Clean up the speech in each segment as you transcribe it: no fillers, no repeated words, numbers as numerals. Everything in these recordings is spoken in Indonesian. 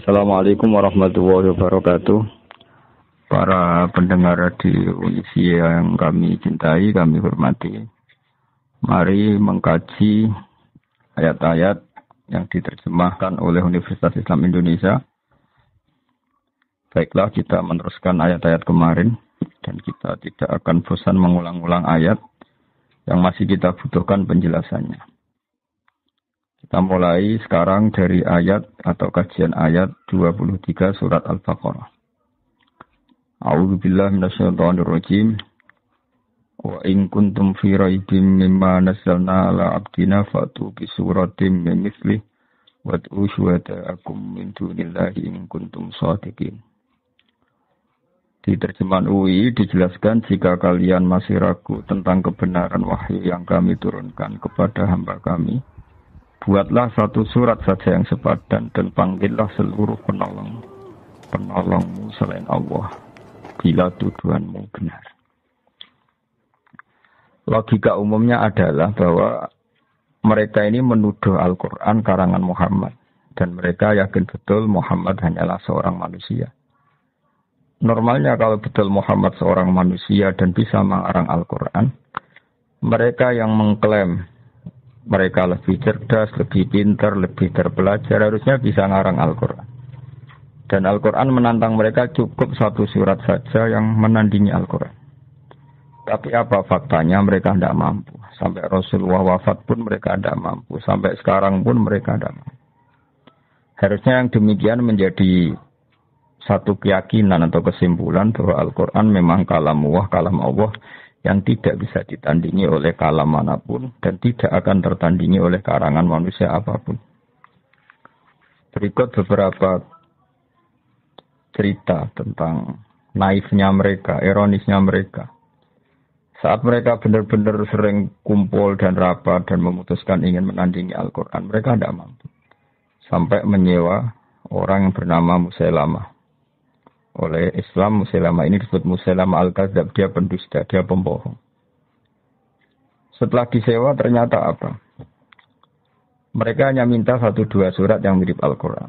Assalamualaikum warahmatullahi wabarakatuh. Para pendengar radio Unisia yang kami cintai, kami hormati. Mari mengkaji ayat-ayat yang diterjemahkan oleh Universitas Islam Indonesia. Baiklah, kita meneruskan ayat-ayat kemarin dan kita tidak akan bosan mengulang-ulang ayat yang masih kita butuhkan penjelasannya. Kita mulai sekarang dari ayat atau kajian ayat 23 surat Al-Baqarah. A'udzubillahi minasyaitonirrajim. Wa in kuntum fi raibin mimma nazzalna 'ala 'abdina fa'tu bi suratin min mithlihi wad'u syuhada'akum min dunillahi in kuntum shadiqin. Di terjemahan UI dijelaskan jika kalian masih ragu tentang kebenaran wahyu yang kami turunkan kepada hamba kami, buatlah satu surat saja yang sepadan dan panggillah seluruh penolongmu selain Allah bila tuduhanmu benar. Logika umumnya adalah bahwa mereka ini menuduh Al-Quran karangan Muhammad dan mereka yakin betul Muhammad hanyalah seorang manusia. Normalnya kalau betul Muhammad seorang manusia dan bisa mengarang Al-Quran, mereka yang mengklaim mereka lebih cerdas, lebih pintar, lebih terpelajar, harusnya bisa ngarang Al-Quran. Dan Al-Quran menantang mereka cukup satu surat saja yang menandingi Al-Quran. Tapi apa faktanya? Mereka tidak mampu. Sampai Rasulullah wafat pun mereka tidak mampu. Sampai sekarang pun mereka tidak mampu. Harusnya yang demikian menjadi satu keyakinan atau kesimpulan bahwa Al-Quran memang kalam Allah yang tidak bisa ditandingi oleh kalam manapun dan tidak akan tertandingi oleh karangan manusia apapun. Berikut beberapa cerita tentang naifnya mereka, ironisnya mereka. Saat mereka benar-benar sering kumpul dan rapat dan memutuskan ingin menandingi Al-Quran, mereka tidak mampu. Sampai menyewa orang yang bernama Musailamah. Oleh Islam, Musailamah ini disebut Musailamah Al-Kadzab, dia pendusta, dia pembohong. Setelah disewa ternyata apa? Mereka hanya minta 1-2 surat yang mirip Al-Quran.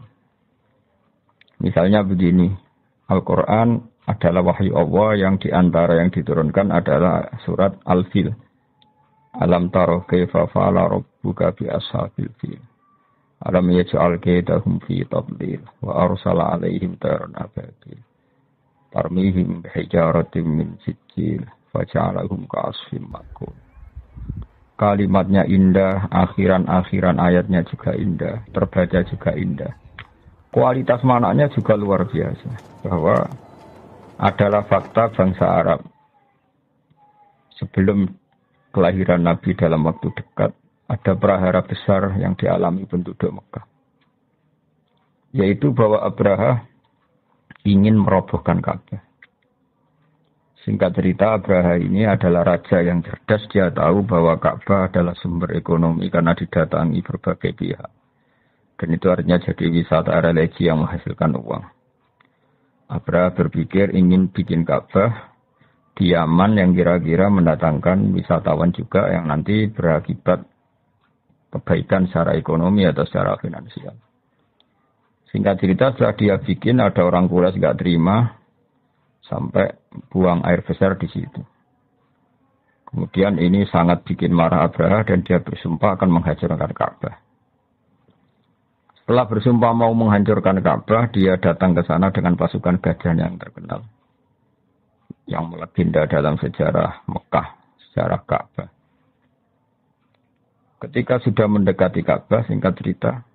Misalnya begini, Al-Quran adalah wahyu Allah yang diantara yang diturunkan adalah surat Al-Fil. Alam taro kaifa fa'ala rabbuka bi ashabil fil. Alam yaj'al kaydahum fi tadlil wa arsala 'alaihim tayran ababil. Tarmihim bihijaratin min sijil faja'alahum ka'asfin ma'kul. Kalimatnya indah, akhiran ayatnya juga indah, terbaca juga indah. Kualitas maknanya juga luar biasa, bahwa adalah fakta bangsa Arab sebelum kelahiran Nabi dalam waktu dekat ada prahara besar yang dialami penduduk Mekah, yaitu bahwa Abraha ingin merobohkan Ka'bah. Singkat cerita, Abraha ini adalah raja yang cerdas. Dia tahu bahwa Ka'bah adalah sumber ekonomi karena didatangi berbagai pihak. Dan itu artinya jadi wisata religi yang menghasilkan uang. Abraha berpikir ingin bikin Ka'bah di Yaman yang kira-kira mendatangkan wisatawan juga yang nanti berakibat kebaikan secara ekonomi atau secara finansial. Singkat cerita, setelah dia bikin, ada orang Quraisy nggak terima, sampai buang air besar di situ. Kemudian ini sangat bikin marah Abraha dan dia bersumpah akan menghancurkan Ka'bah. Setelah bersumpah mau menghancurkan Ka'bah, dia datang ke sana dengan pasukan gajah yang terkenal, yang melegenda dalam sejarah Mekah, sejarah Ka'bah. Ketika sudah mendekati Ka'bah, singkat cerita,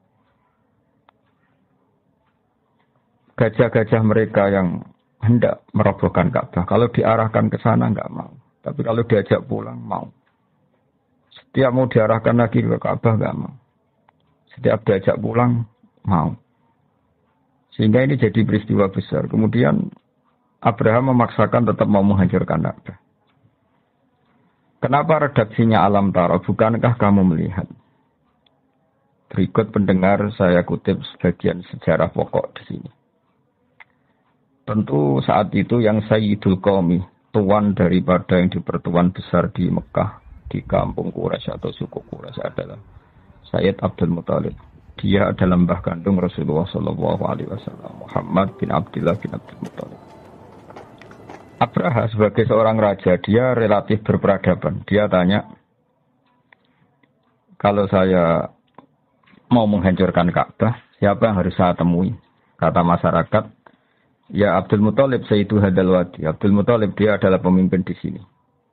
gajah-gajah mereka yang hendak merobohkan Ka'bah, kalau diarahkan ke sana enggak mau. Tapi kalau diajak pulang, mau. Setiap mau diarahkan lagi ke Ka'bah, enggak mau. Setiap diajak pulang, mau. Sehingga ini jadi peristiwa besar. Kemudian Abraham memaksakan tetap mau menghancurkan Ka'bah. Kenapa redaksinya alam taro? Bukankah kamu melihat? Berikut pendengar saya kutip sebagian sejarah pokok di sini. Tentu saat itu yang Sayyidul Qaumi, tuan daripada yang dipertuan besar di Mekah, di kampung Quraisy atau suku Quraisy adalah Sayyid Abdul Muthalib. Dia adalah mbah kandung Rasulullah Shallallahu Alaihi Wasallam, Muhammad bin Abdullah bin Abdul Muthalib. Abraha sebagai seorang raja, dia relatif berperadaban. Dia tanya, kalau saya mau menghancurkan Ka'bah, siapa yang harus saya temui? Kata masyarakat, ya Abdul Muthalib Sayyidu Hadal Wadi. Abdul Muthalib dia adalah pemimpin di sini.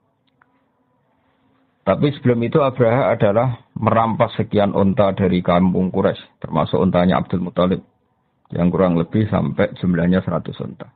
Tapi sebelum itu Abraha adalah merampas sekian unta dari kampung Quraisy, termasuk untanya Abdul Muthalib yang kurang lebih sampai jumlahnya 100 unta.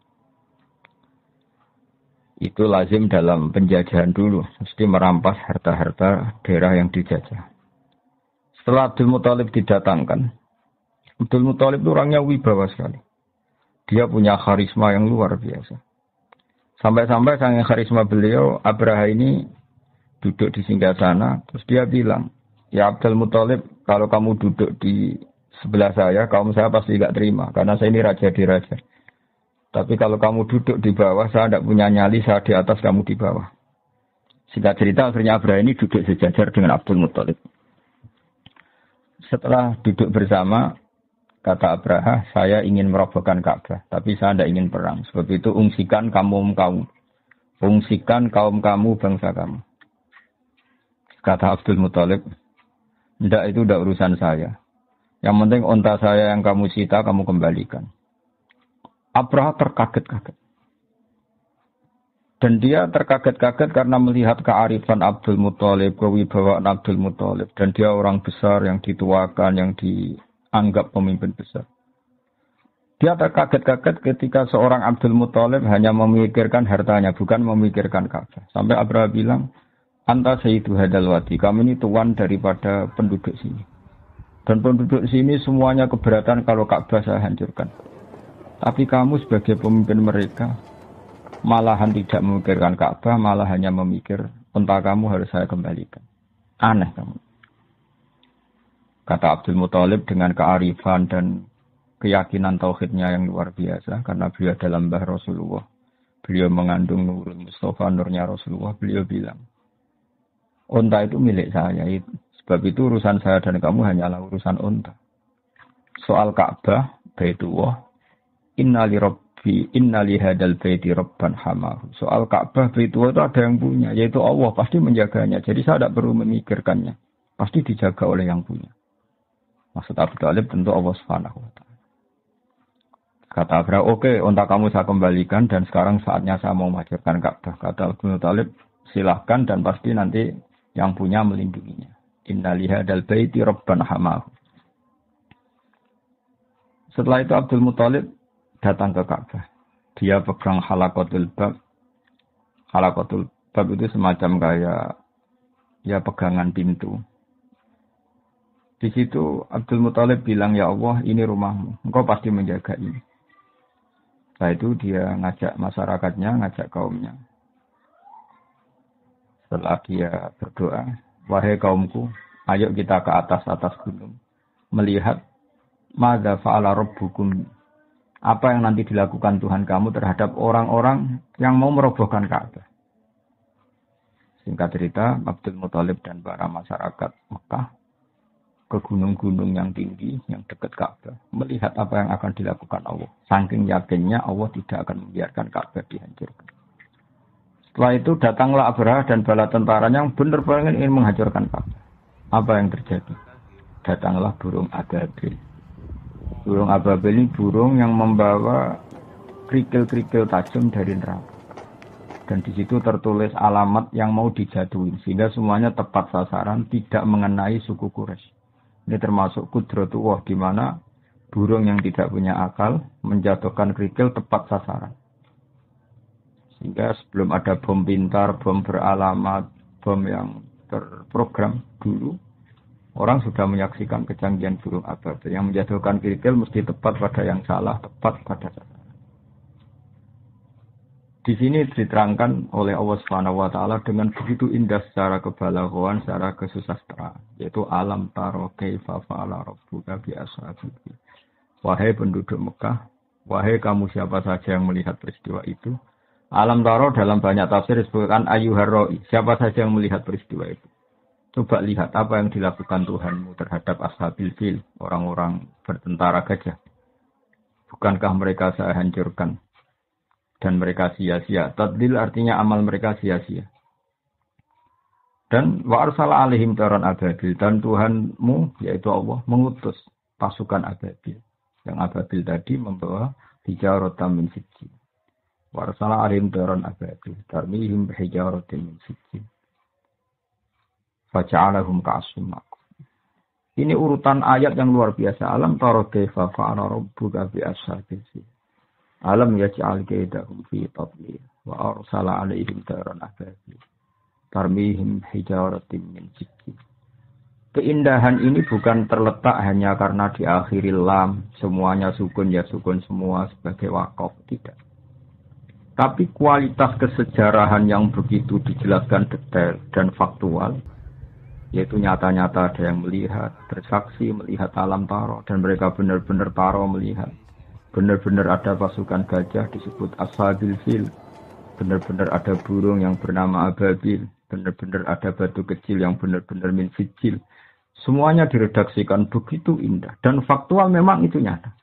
Itu lazim dalam penjajahan dulu, mesti merampas harta-harta daerah yang dijajah. Setelah Abdul Muthalib didatangkan, Abdul Muthalib itu orangnya wibawa sekali. Dia punya karisma yang luar biasa. Sampai-sampai saking karisma beliau, Abraha ini duduk di singgasana, terus dia bilang, ya Abdul Muthalib, kalau kamu duduk di sebelah saya, kaum saya pasti tidak terima, karena saya ini raja di raja. Tapi kalau kamu duduk di bawah, saya tidak punya nyali, saya di atas, kamu di bawah. Singkat cerita, akhirnya Abraha ini duduk sejajar dengan Abdul Muthalib. Setelah duduk bersama, kata Abraha, saya ingin merobohkan Ka'bah, tapi saya tidak ingin perang. Sebab itu ungsikan kaum kamu, bangsa kamu. Kata Abdul Muthalib, tidak itu tidak urusan saya. Yang penting unta saya yang kamu sita, kamu kembalikan. Abraha terkaget-kaget. Dan dia terkaget-kaget karena melihat kearifan Abdul Muthalib, kewibawaan Abdul Muthalib. Dan dia orang besar yang dituakan, yang dianggap pemimpin besar. Dia terkaget-kaget ketika seorang Abdul Muthalib hanya memikirkan hartanya, bukan memikirkan Ka'bah. Sampai Abraha bilang, Anta Sayyidu Hadal Wadi, kami ini tuan daripada penduduk sini. Dan penduduk sini semuanya keberatan kalau Ka'bah saya hancurkan. Tapi kamu sebagai pemimpin mereka, malahan tidak memikirkan Ka'bah, malah hanya memikir, unta kamu harus saya kembalikan. Aneh kamu. Kata Abdul Muthalib dengan kearifan dan keyakinan tauhidnya yang luar biasa, karena beliau adalah mbah Rasulullah. Beliau mengandung Nurul Mustafa, nurnya Rasulullah. Beliau bilang, unta itu milik saya. Sebab itu urusan saya dan kamu hanyalah urusan unta. Soal Ka'bah, Baitullah, inna li hadal baiti rabban hamahu. Soal Ka'bah, Baitullah itu ada yang punya, yaitu Allah, pasti menjaganya. Jadi saya tidak perlu memikirkannya. Pasti dijaga oleh yang punya. Maksud Abu Thalib tentu Allah Subhanahu wa ta'ala. Kata Abraha, oke, unta kamu saya kembalikan dan sekarang saatnya saya mau menghancurkan Ka'bah. Kata Abu Thalib, silahkan dan pasti nanti yang punya melindunginya. Inna li hadal baiti rabban hamahu. Setelah itu Abdul Muthalib datang ke Ka'bah. Dia pegang halaqatul bab. Halaqatul bab itu semacam kayak ya pegangan pintu. Di situ Abdul Muthalib bilang, ya Allah, ini rumahmu. Engkau pasti menjaga ini. Setelah itu dia ngajak masyarakatnya, ngajak kaumnya. Setelah dia berdoa, wahai kaumku, ayo kita ke atas gunung. Melihat madza fa'ala rabbukum. Apa yang nanti dilakukan Tuhan kamu terhadap orang-orang yang mau merobohkan Ka'bah. Singkat cerita, Abdul Muthalib dan para masyarakat Mekah ke gunung-gunung yang tinggi, yang dekat Ka'bah. Melihat apa yang akan dilakukan Allah. Saking yakinnya Allah tidak akan membiarkan Ka'bah dihancurkan. Setelah itu datanglah Abraha dan bala tentaranya yang benar-benar ingin menghancurkan Ka'bah. Apa yang terjadi? Datanglah burung ababil. Burung ababil ini burung yang membawa kerikil-kerikil tajam dari neraka. Dan di situ tertulis alamat yang mau dijatuhin. Sehingga semuanya tepat sasaran, tidak mengenai suku Quraisy. Ini termasuk Qudratullah, di mana burung yang tidak punya akal menjatuhkan kerikil tepat sasaran. Sehingga sebelum ada bom pintar, bom beralamat, bom yang terprogram dulu, orang sudah menyaksikan kecanggihan burung ababil. Yang menjatuhkan kerikil mesti tepat pada yang salah, tepat pada sasaran. Di sini diterangkan oleh Allah Subhanahu wa taala dengan begitu indah secara kebalaghan, secara kesusastraan, yaitu alam taro kaifa fa'ala rabbuka bi ashabihi. Wahai penduduk Mekah, wahai kamu siapa saja yang melihat peristiwa itu. Alam taro dalam banyak tafsir disebutkan ayyuhar ra'i, siapa saja yang melihat peristiwa itu. Coba lihat apa yang dilakukan Tuhanmu terhadap ashabil fil, orang-orang bertentara gajah. Bukankah mereka saya hancurkan dan mereka sia-sia? Tadlil artinya amal mereka sia-sia. Dan wa arsala alaihim taran ababil, dan Tuhanmu yaitu Allah mengutus pasukan ababil. Yang ababil tadi membawa hijaratan min sijil. Wa arsala alaihim taran ababil, tarmihim bihijaratin min sijil. Faja'alahum ka'asfin ma'kul. Ini urutan ayat yang luar biasa. Alam tara kaifa fa'ala rabbuka bi ashabil fil. Alam yaj'al kaidahum fi tadlil wa arsala 'alaihim tayran ababil. Tarmihim hijaratin min sijil. Keindahan ini bukan terletak hanya karena diakhiri lam, semuanya sukun ya sukun semua sebagai waqaf, tidak. Tapi kualitas kesejarahan yang begitu dijelaskan detail dan faktual, yaitu nyata-nyata ada yang melihat, bersaksi melihat alam taro, dan mereka benar-benar taro melihat. Benar-benar ada pasukan gajah disebut ashabil fil. Benar-benar ada burung yang bernama ababil. Benar-benar ada batu kecil yang benar-benar min sijil. Semuanya diredaksikan begitu indah. Dan faktual memang itu nyata.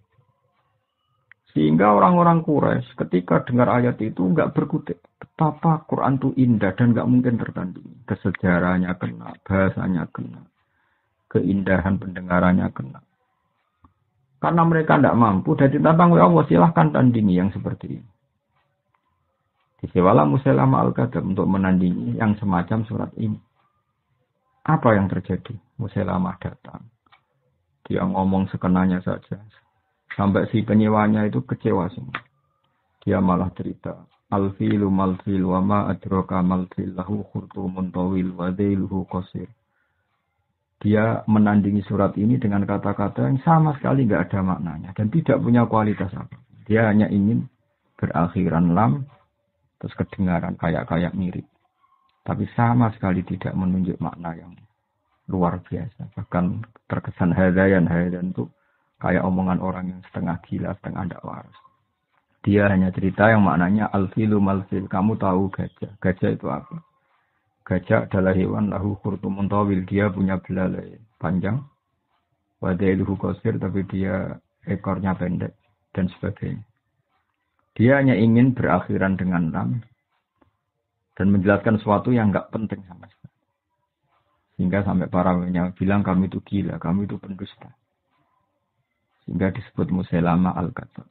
Sehingga orang-orang Quraisy ketika dengar ayat itu enggak berkutik. Betapa Quran itu indah dan enggak mungkin tertandingi. Kesejarahnya kena, bahasanya kena, keindahan pendengarannya kena. Karena mereka enggak mampu, dan ditantang oleh Allah, silahkan tandingi yang seperti ini. Disewalah Musailamah Al-Kadzdzab untuk menandingi yang semacam surat ini. Apa yang terjadi? Musailamah datang. Dia ngomong sekenanya saja. Sampai si penyewanya itu kecewa semua. Dia malah cerita. Al-filu mal-fil wa ma adraka mal-fil lahu khurtumun tawil wa dhailuhu qasir. Dia menandingi surat ini dengan kata-kata yang sama sekali enggak ada maknanya. Dan tidak punya kualitas apa. Dia hanya ingin berakhiran lam. Terus kedengaran kayak mirip. Tapi sama sekali tidak menunjuk makna yang luar biasa. Bahkan terkesan hadayan itu kayak omongan orang yang setengah gila, setengah tidak waras. Dia hanya cerita yang maknanya al-filu mal-fil. Kamu tahu gajah. Gajah itu apa? Gajah adalah hewan lahu khurtumun tawil. Dia punya belalai panjang. Wadailuhu qasir, tapi dia ekornya pendek. Dan sebagainya. Dia hanya ingin berakhiran dengan lam. Dan menjelaskan sesuatu yang enggak penting sama sekali. Sehingga sampai para ulama bilang kami itu gila, kami itu pendusta. Sehingga disebut Musailamah Al-Kadzdzab.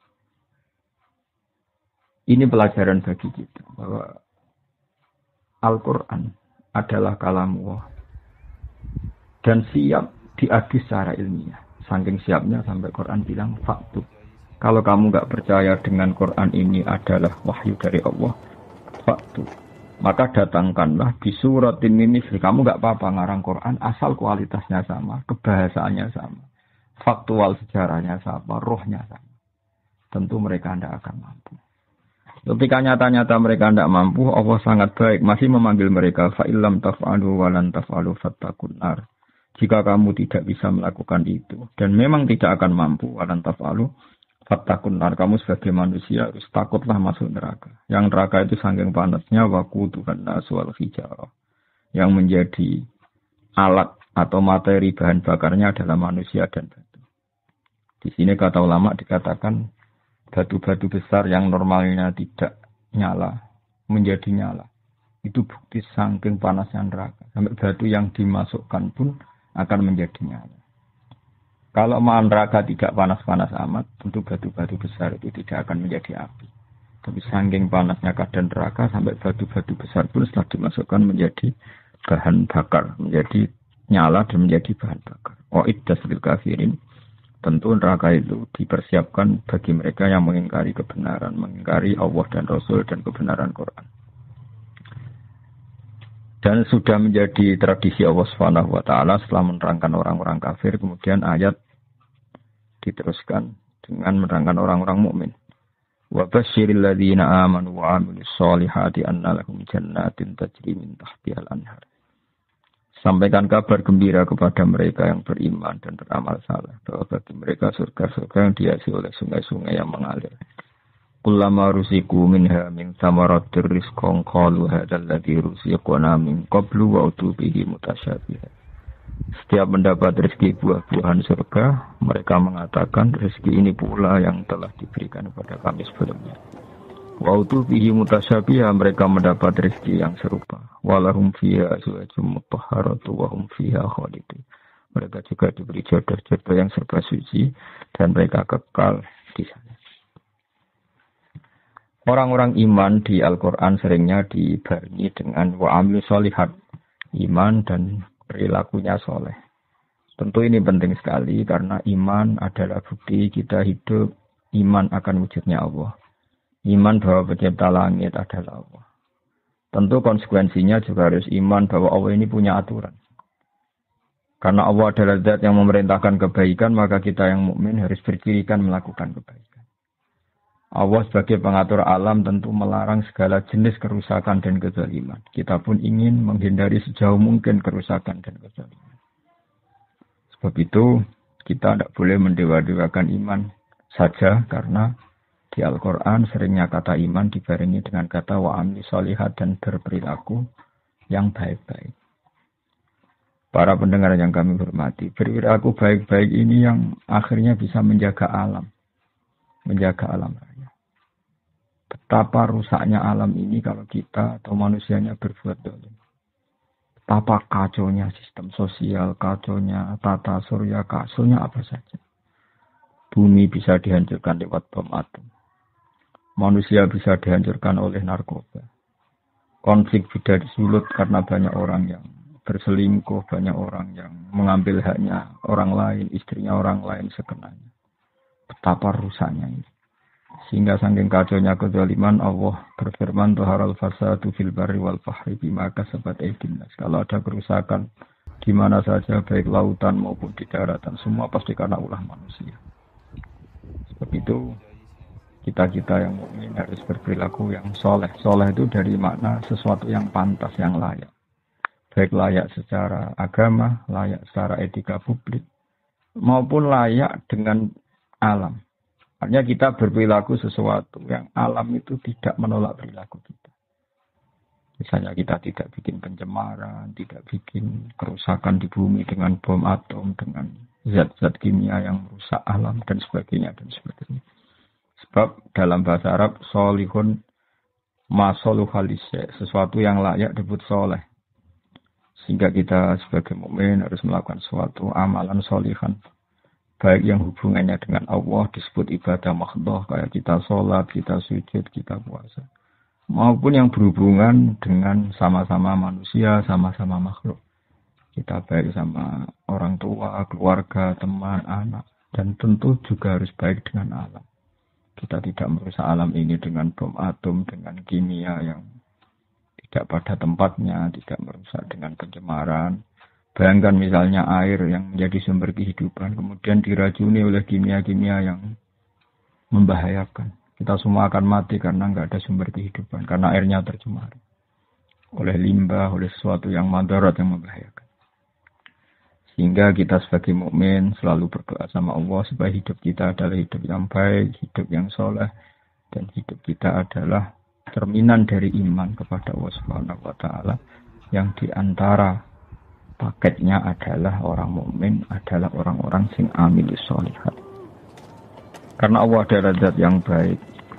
Ini pelajaran bagi kita bahwa Al-Quran adalah kalamullah dan siap diadu secara ilmiah. Saking siapnya sampai Quran bilang faktu. Kalau kamu enggak percaya dengan Quran ini adalah wahyu dari Allah, faktu. Maka datangkanlah di surat ini. Kamu enggak apa-apa ngarang Quran asal kualitasnya sama, kebahasaannya sama. Faktual sejarahnya sama, rohnya sama. Tentu mereka tidak akan mampu. Ketika nyata-nyata mereka tidak mampu, Allah sangat baik. Masih memanggil mereka. Fa'ilam taf'alu walan taf'alu fattakun nar. Jika kamu tidak bisa melakukan itu. Dan memang tidak akan mampu. Walan taf'alu fattakun nar. Kamu sebagai manusia harus takutlah masuk neraka. Yang neraka itu saking panasnya. Waquduhan nasu wal hijarah. Yang menjadi alat atau materi bahan bakarnya adalah manusia dan batu. Di sini kata ulama dikatakan batu-batu besar yang normalnya tidak nyala menjadi nyala. Itu bukti saking panasnya neraka. Sampai batu yang dimasukkan pun akan menjadi nyala. Kalau neraka tidak panas-panas amat, tentu batu-batu besar itu tidak akan menjadi api. Tapi saking panasnya keadaan neraka sampai batu-batu besar pun setelah dimasukkan menjadi bahan bakar, menjadi nyala dan menjadi bahan bakar. Iddas lil kafirin. Tentu neraka itu dipersiapkan bagi mereka yang mengingkari kebenaran, mengingkari Allah dan Rasul dan kebenaran Quran. Dan sudah menjadi tradisi Allah Subhanahu wa taala setelah menerangkan orang-orang kafir, kemudian ayat diteruskan dengan menerangkan orang-orang mukmin. Wa basyiril ladzina amanu wa 'amilus sholihati anna lahum jannatin tajri min tahtihal anhar. Sampaikan kabar gembira kepada mereka yang beriman dan beramal saleh bahwa bagi mereka surga-surga yang dihiasi oleh sungai-sungai yang mengalir. Kullama rusiku minha min samaratir rizqan qalu hadzal ladzi rusiqna min qablu wa utubihi mutasyabiha. Setiap mendapat rezeki buah-buahan surga, mereka mengatakan rezeki ini pula yang telah diberikan kepada kami sebelumnya. Wa utubihi mutasyabiha, mereka mendapat rezeki yang serupa. Walahum fiha azwajum mutahharatu wa hum fiha khalidun. Mereka juga diberi jodoh-jodoh yang serba suci dan mereka kekal di sana. Orang-orang iman di Al-Quran seringnya dibarengi dengan wa'amil sholihat, iman dan perilakunya soleh. Tentu ini penting sekali karena iman adalah bukti kita hidup, iman akan wujudnya Allah. Iman bahwa pencipta langit adalah Allah. Tentu konsekuensinya juga harus iman bahwa Allah ini punya aturan. Karena Allah adalah zat yang memerintahkan kebaikan, maka kita yang mukmin harus berkirikan melakukan kebaikan. Allah sebagai pengatur alam tentu melarang segala jenis kerusakan dan kezaliman. Kita pun ingin menghindari sejauh mungkin kerusakan dan kezaliman. Sebab itu kita tidak boleh mendewa-dewakan iman saja karena di Al-Quran seringnya kata iman dibarengi dengan kata wa'amli sholihat dan berperilaku yang baik-baik. Para pendengar yang kami hormati, perilaku baik-baik ini yang akhirnya bisa menjaga alam. Menjaga alam raya. Betapa rusaknya alam ini kalau kita atau manusianya berbuat dolim. Betapa kacaunya sistem sosial, kacaunya tata surya, kacaunya apa saja. Bumi bisa dihancurkan lewat bom atom. Manusia bisa dihancurkan oleh narkoba. Konflik bisa disulut karena banyak orang yang berselingkuh, banyak orang yang mengambil haknya orang lain, istrinya orang lain sekenanya. Betapa rusaknya ini. Sehingga saking kacaunya kezaliman, Allah berfirman, Tuharal fasadu fil barri wal bahri bima kasabat aydin nas. Kalau ada kerusakan di mana saja, baik lautan maupun di daratan, semua pasti karena ulah manusia. Sebab itu, kita yang mukmin harus berperilaku yang soleh. Soleh itu dari makna sesuatu yang pantas, yang layak. Baik layak secara agama, layak secara etika publik, maupun layak dengan alam. Artinya kita berperilaku sesuatu yang alam itu tidak menolak perilaku kita. Misalnya kita tidak bikin pencemaran, tidak bikin kerusakan di bumi dengan bom atom, dengan zat-zat kimia yang merusak alam dan sebagainya dan sebagainya. Sebab dalam bahasa Arab solihun masoluhalisya, sesuatu yang layak disebut soleh. Sehingga kita sebagai mukmin harus melakukan suatu amalan solihan. Baik yang hubungannya dengan Allah disebut ibadah mahdhah, kayak kita sholat, kita sujud, kita puasa. Maupun yang berhubungan dengan sama-sama manusia, sama-sama makhluk. Kita baik sama orang tua, keluarga, teman, anak. Dan tentu juga harus baik dengan alam. Kita tidak merusak alam ini dengan bom atom, dengan kimia yang tidak pada tempatnya, tidak merusak dengan pencemaran. Bayangkan misalnya air yang menjadi sumber kehidupan, kemudian diracuni oleh kimia-kimia yang membahayakan. Kita semua akan mati karena nggak ada sumber kehidupan, karena airnya tercemar oleh limbah, oleh sesuatu yang madarat yang membahayakan. Sehingga kita sebagai mukmin selalu berdoa sama Allah supaya hidup kita adalah hidup yang baik, hidup yang soleh, dan hidup kita adalah cerminan dari iman kepada Allah Subhanahu wa Ta'ala, yang diantara paketnya adalah orang mukmin adalah orang-orang sing amilus sholihat. Karena Allah adalah zat yang baik,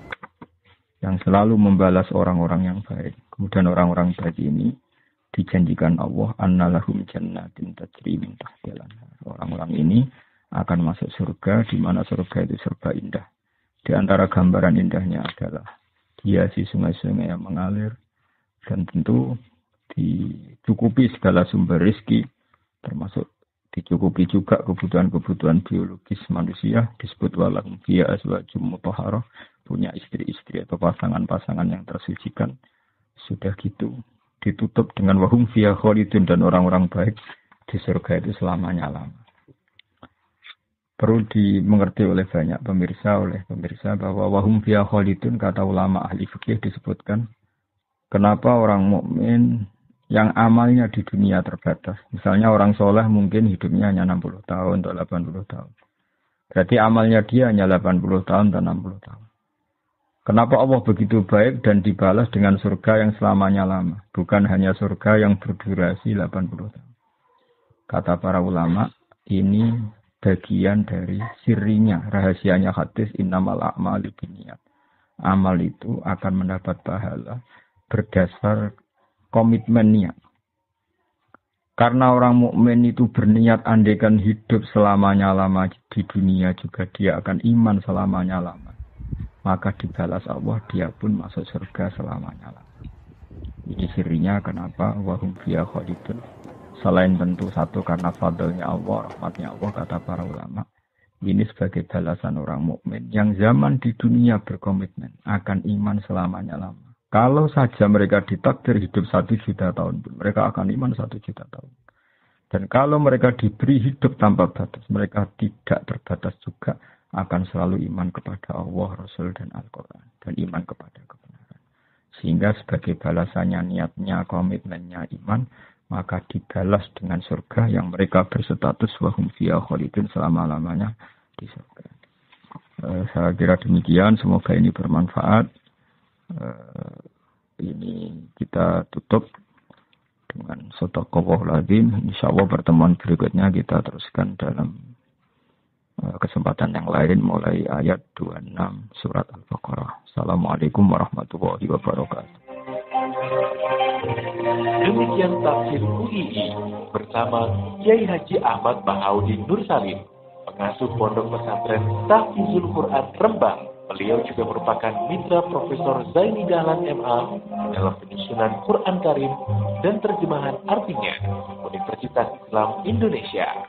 yang selalu membalas orang-orang yang baik. Kemudian orang-orang baik ini dijanjikan Allah annalahum jannatin tajri min tahtihal anhar. Orang-orang ini akan masuk surga, di mana surga itu serba indah. Di antara gambaran indahnya adalah hiasi sungai-sungai yang mengalir, dan tentu dicukupi segala sumber rezeki, termasuk dicukupi juga kebutuhan-kebutuhan biologis manusia, disebut walahum fiha azwajum mutahharah, punya istri-istri atau pasangan-pasangan yang tersucikan. Sudah gitu ditutup dengan wahum fiha khalidun, dan orang-orang baik di surga itu selamanya-lama. Perlu dimengerti oleh banyak pemirsa bahwa wahum fiha khalidun, kata ulama ahli fikih disebutkan kenapa orang mukmin yang amalnya di dunia terbatas. Misalnya orang soleh mungkin hidupnya hanya 60 tahun atau 80 tahun. Berarti amalnya dia hanya 80 tahun atau 60 tahun. Kenapa Allah begitu baik dan dibalas dengan surga yang selamanya lama, bukan hanya surga yang berdurasi 80 tahun. Kata para ulama, ini bagian dari sirinya, rahasianya hadis innamal a'malu binniyat. Amal itu akan mendapat pahala berdasar komitmen niat. Karena orang mukmin itu berniat andaikan hidup selamanya lama di dunia juga dia akan iman selamanya lama. Maka dibalas Allah dia pun masuk surga selamanya lama. Ini sirinya kenapa wahum fiha khalidun. Selain tentu satu karena fadlnya Allah, rahmatnya Allah kata para ulama. Ini sebagai balasan orang mukmin yang zaman di dunia berkomitmen akan iman selamanya lama. Kalau saja mereka ditakdir hidup 1 juta tahun, mereka akan iman 1 juta tahun. Dan kalau mereka diberi hidup tanpa batas, mereka tidak terbatas juga akan selalu iman kepada Allah, Rasul, dan Al-Quran. Dan iman kepada kebenaran. Sehingga sebagai balasannya, niatnya, komitmennya iman, maka dibalas dengan surga yang mereka berstatus wahum fiha khalidun selama-lamanya di surga. Saya kira demikian, semoga ini bermanfaat. Ini kita tutup dengan shadaqallahul azim. Insyaallah pertemuan berikutnya kita teruskan dalam kesempatan yang lain mulai ayat 26 surat Al-Baqarah. Assalamualaikum warahmatullahi wabarakatuh. Demikian tafsir UII bersama Kiai Haji Ahmad Bahaudin Nur Salim, pengasuh Pondok Pesantren Tahfizul Quran Rembang. Beliau juga merupakan mitra Profesor Zaini Dahlan MA dalam penyusunan Quran Karim dan terjemahan artinya Universitas Islam Indonesia.